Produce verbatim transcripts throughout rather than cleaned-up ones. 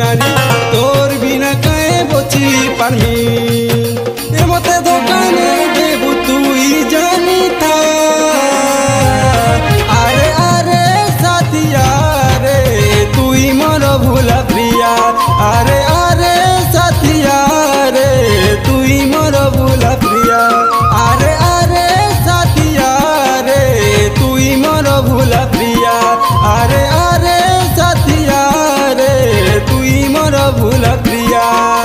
रानी तोर बिना कहे बची पारमी ए मते दुकाने देबू तुई जानी था अरे अरे साथिया रे तुई मोर भूला प्रिया अरे अरे साथिया रे तुई मोर भूला प्रिया अरे अरे साथिया रे तुई मोर भूला प्रिया अरे अरे साथिया रे तुई मोर भूला प्रिया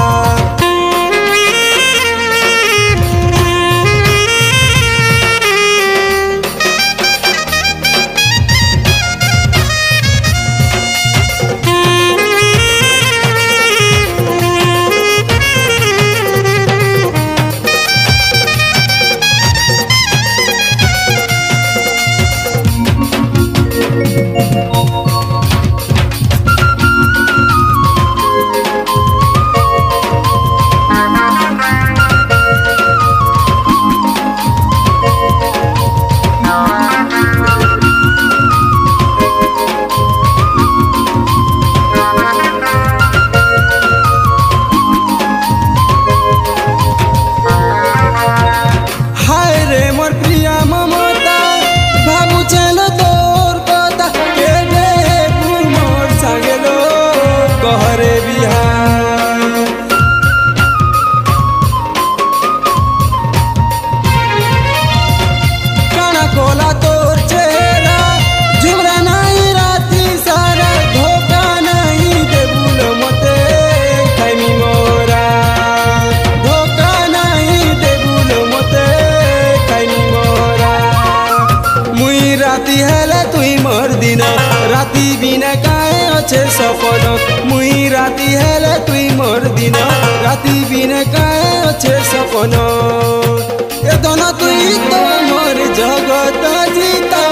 राती हेले तुई मोर दिन राती बिना काहे अच्छे सपन मुई राती हेले तुई मोर दिन राती बिना काहे अच्छे सपन ए दोनों तुई तो मोर जगत जीता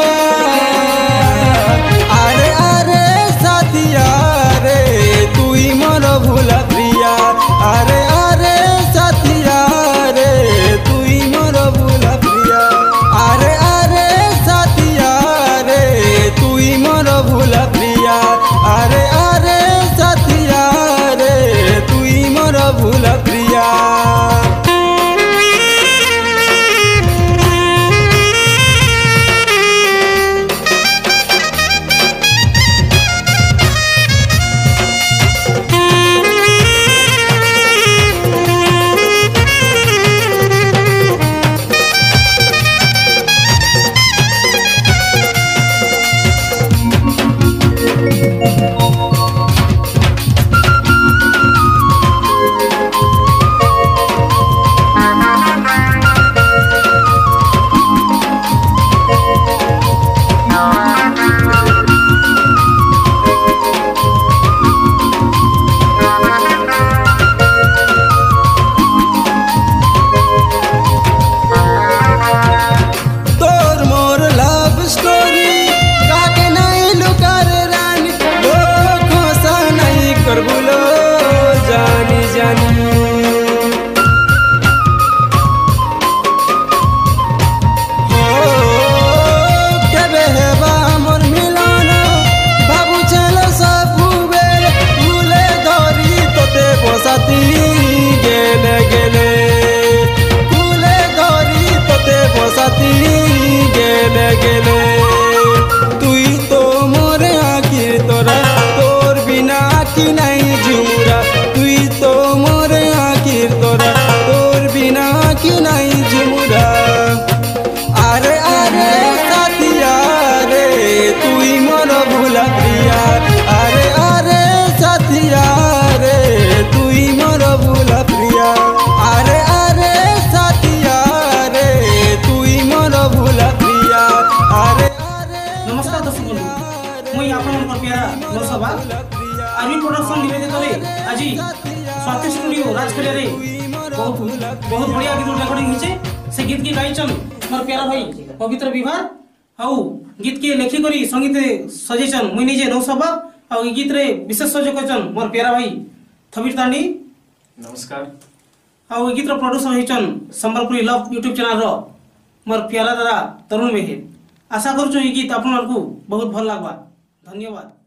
अरे अरे साथिया रे तुई मोर भूला प्रिया अरे अरे साथिया रे तुई मोर भूला प्रिया अरे अरे साथिया रे तुई मोर भूला प्रिया अरे अरे साथिया रे तुई मोर भूला प्रिया जानी जानी हो केबे हेबा मोर मिलन बाबू चलो सब बेर फूले धरी तोते बसाती गेले गेले फूले धरी तोते बसाती गेले गेले तुई तो मोर आखी तोरा तोर बिना आखी नहीं झुमुरा तुई तो मोर आखिर तोरा तोर बिना आखी नहीं झुमुरा अरे अरे साथिया रे तुई मोर भूला प्रिया अरे अरे साथिया रे तुई मोर भूला प्रिया अरे अरे साथिया रे तुई मोर भूला प्रिया अरे अरे नमस्कार दर्शक बंधु मुई आपन प्यारा नौसभा आर्मी प्रोडक्शन निवेदित रे आज स्वाति स्टूडियो राजखलिया रे बहुत बहुत बढ़िया गीत रिकॉर्डिंग हिचे से गीत के गाइचन मोर प्यारा भाई पवित्र विवाह हाउ गीत के लेखी करी संगीत सजेचन मुई निजे नौसभा आ गीत रे विशेष सहयोग करचन मोर प्यारा भाई थबीर तांडी नमस्कार आ गीत रो प्रोड्यूसर हिचन संबलपुरी लव यूट्यूब चैनल रो मोर प्यारा दादा तरुण मेहर आशा करूँ ये गीत आपको बहुत भल लगवा। धन्यवाद।